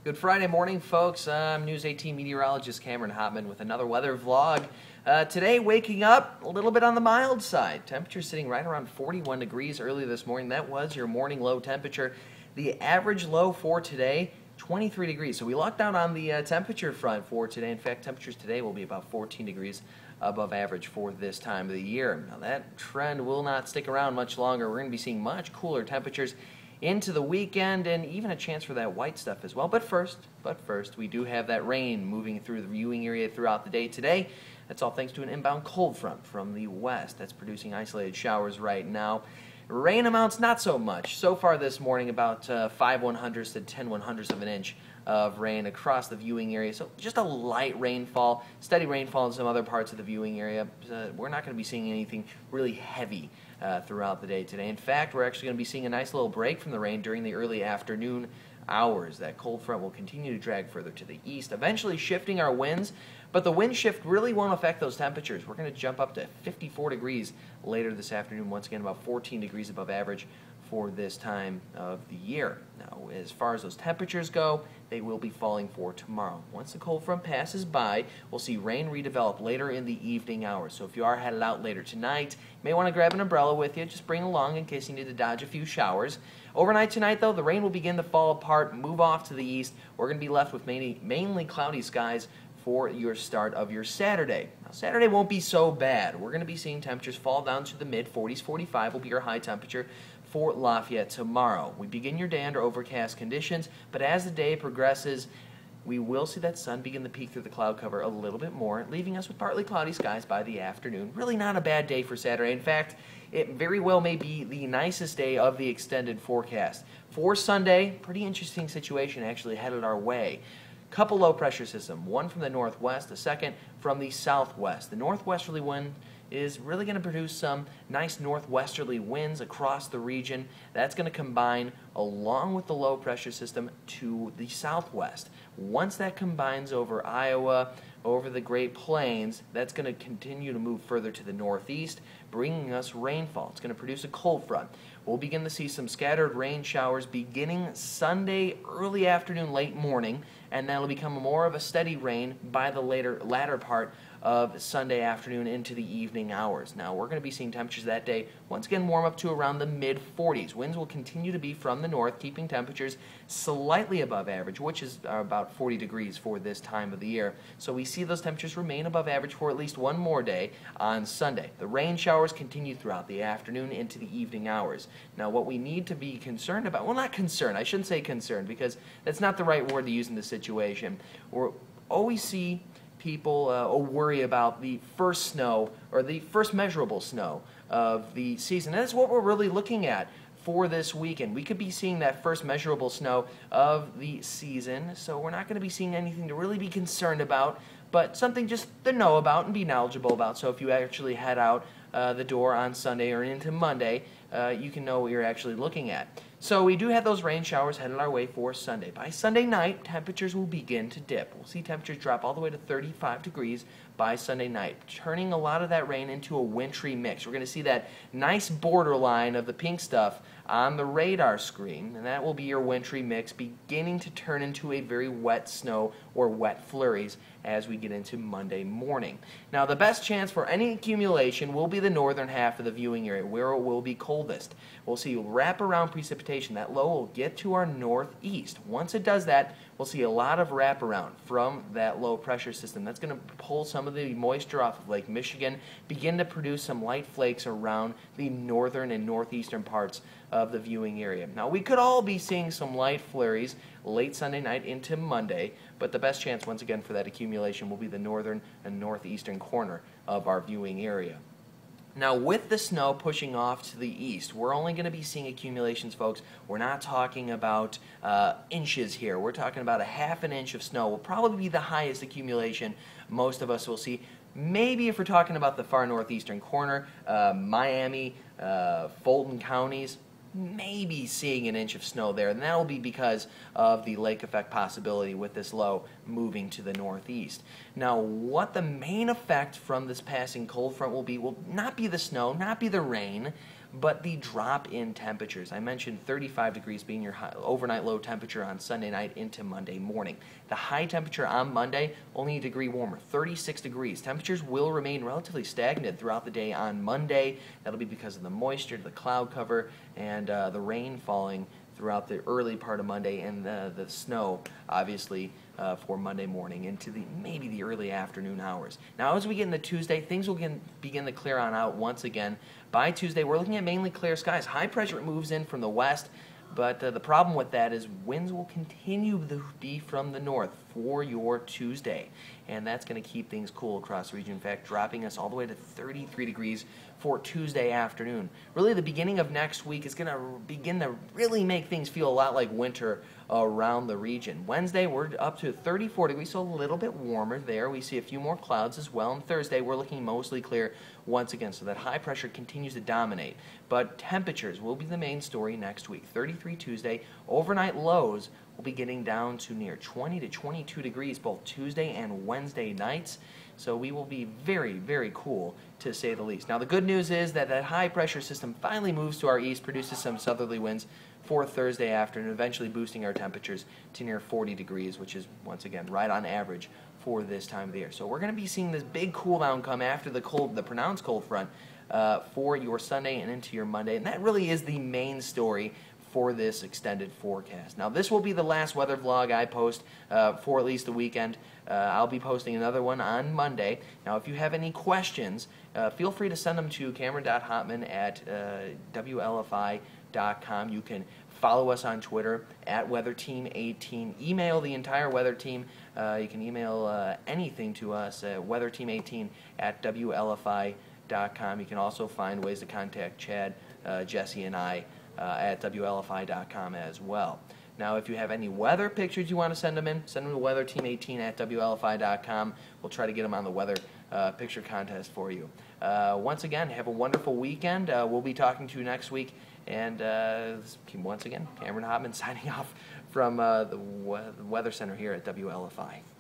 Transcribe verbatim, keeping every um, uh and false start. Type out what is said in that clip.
Good Friday morning, folks. I'm News eighteen meteorologist Cameron Hotman with another weather vlog. Uh, today, waking up a little bit on the mild side. Temperature sitting right around forty-one degrees early this morning. That was your morning low temperature. The average low for today, twenty-three degrees. So we locked down on the uh, temperature front for today. In fact, temperatures today will be about fourteen degrees above average for this time of the year. Now that trend will not stick around much longer. We're going to be seeing much cooler temperatures into the weekend, and even a chance for that white stuff as well. But first, but first, we do have that rain moving through the viewing area throughout the day today. That's all thanks to an inbound cold front from the west that's producing isolated showers right now. Rain amounts not so much. So far this morning, about uh, five one hundredths to ten one hundredths of an inch of rain across the viewing area. So just a light rainfall, steady rainfall in some other parts of the viewing area. Uh, we're not going to be seeing anything really heavy uh, throughout the day today. In fact, we're actually going to be seeing a nice little break from the rain during the early afternoon hours. That cold front will continue to drag further to the east, eventually shifting our winds, but the wind shift really won't affect those temperatures. We're going to jump up to fifty-four degrees later this afternoon, once again about fourteen degrees above average for this time of the year. Now, as far as those temperatures go, they will be falling for tomorrow. Once the cold front passes by, we'll see rain redevelop later in the evening hours. So if you are headed out later tonight, you may want to grab an umbrella with you. Just bring along in case you need to dodge a few showers. Overnight tonight, though, the rain will begin to fall apart, move off to the east. We're going to be left with mainly, mainly cloudy skies for your start of your Saturday. Now, Saturday won't be so bad. We're going to be seeing temperatures fall down to the mid forties. forty-five will be your high temperature for Lafayette tomorrow. We begin your day under overcast conditions, but as the day progresses, we will see that sun begin to peek through the cloud cover a little bit more, leaving us with partly cloudy skies by the afternoon. Really not a bad day for Saturday. In fact, it very well may be the nicest day of the extended forecast. For Sunday, pretty interesting situation actually headed our way. Couple low pressure system, one from the northwest, the second from the southwest. The northwesterly wind is really going to produce some nice northwesterly winds across the region. That's going to combine along with the low pressure system to the southwest. Once that combines over Iowa, over the Great Plains, that's going to continue to move further to the northeast, bringing us rainfall. It's going to produce a cold front. We'll begin to see some scattered rain showers beginning Sunday early afternoon, late morning, and that'll become more of a steady rain by the later latter part of Sunday afternoon into the evening hours. Now, we're going to be seeing temperatures that day once again warm up to around the mid forties. Winds will continue to be from the north, keeping temperatures slightly above average, which is about forty degrees for this time of the year. So we see those temperatures remain above average for at least one more day on Sunday. The rain showers continue throughout the afternoon into the evening hours. Now, what we need to be concerned about, well, not concerned, I shouldn't say concerned, because that's not the right word to use in this situation. We're always see people uh, worry about the first snow or the first measurable snow of the season. And that's what we're really looking at for this weekend. We could be seeing that first measurable snow of the season, so we're not going to be seeing anything to really be concerned about, but something just to know about and be knowledgeable about. So if you actually head out uh, the door on Sunday or into Monday, uh, you can know what you're actually looking at. So we do have those rain showers headed our way for Sunday. By Sunday night, temperatures will begin to dip. We'll see temperatures drop all the way to thirty-five degrees by Sunday night, turning a lot of that rain into a wintry mix. We're going to see that nice borderline of the pink stuff on the radar screen, and that will be your wintry mix beginning to turn into a very wet snow or wet flurries as we get into Monday morning. Now, the best chance for any accumulation will be the northern half of the viewing area, where it will be coldest. We'll see wraparound precipitation. That low will get to our northeast. Once it does that, we'll see a lot of wraparound from that low pressure system. That's going to pull some of the moisture off of Lake Michigan, begin to produce some light flakes around the northern and northeastern parts of the viewing area. Now, we could all be seeing some light flurries late Sunday night into Monday, but the best chance, once again, for that accumulation will be the northern and northeastern corner of our viewing area. Now, with the snow pushing off to the east, we're only going to be seeing accumulations, folks. We're not talking about uh, inches here. We're talking about a half an inch of snow will probably be the highest accumulation most of us will see. Maybe if we're talking about the far northeastern corner, uh, Miami, uh, Fulton counties, maybe seeing an inch of snow there, and that will be because of the lake effect possibility with this low moving to the northeast. Now, what the main effect from this passing cold front will be will not be the snow, not be the rain, but the drop in temperatures. I mentioned thirty-five degrees being your high, overnight low temperature on Sunday night into Monday morning. The high temperature on Monday, only a degree warmer, thirty-six degrees. Temperatures will remain relatively stagnant throughout the day on Monday. That'll be because of the moisture, the cloud cover, and uh, the rain falling throughout the early part of Monday, and the, the snow, obviously, uh, for Monday morning into the maybe the early afternoon hours. Now, as we get into Tuesday, things will begin, begin to clear on out once again. By Tuesday, we're looking at mainly clear skies. High pressure moves in from the west, but uh, the problem with that is winds will continue to be from the north for your Tuesday, and that's going to keep things cool across the region. In fact, dropping us all the way to thirty-three degrees for Tuesday afternoon. Really, the beginning of next week is going to begin to really make things feel a lot like winter around the region. Wednesday, we're up to thirty-four degrees, so a little bit warmer there. We see a few more clouds as well. And Thursday, we're looking mostly clear once again, so that high pressure continues to dominate. But temperatures will be the main story next week. thirty-three Tuesday, overnight lows will be getting down to near twenty to twenty-two degrees both Tuesday and Wednesday nights. So we will be very, very cool, to say the least. Now, the good news is that that high pressure system finally moves to our east, produces some southerly winds for Thursday afternoon, eventually boosting our temperatures to near forty degrees, which is, once again, right on average for this time of the year. So we're going to be seeing this big cool down come after the cold, the pronounced cold front uh, for your Sunday and into your Monday, and that really is the main story for this extended forecast. Now, this will be the last weather vlog I post uh, for at least the weekend. Uh, I'll be posting another one on Monday. Now, if you have any questions, uh, feel free to send them to cameron dot hotman at uh, W L F I dot com. You can follow us on Twitter at weather team eighteen. Email the entire weather team. Uh, you can email uh, anything to us at weather team eighteen at W L F I dot com. You can also find ways to contact Chad, uh, Jesse, and I uh, at W L F I dot com as well. Now, if you have any weather pictures you want to send them in, send them to weather team eighteen at W L F I dot com. We'll try to get them on the weather uh, picture contest for you. Uh, once again, have a wonderful weekend. Uh, we'll be talking to you next week. And uh, once again, Cameron Hotman signing off from uh, the, we the Weather Center here at W L F I.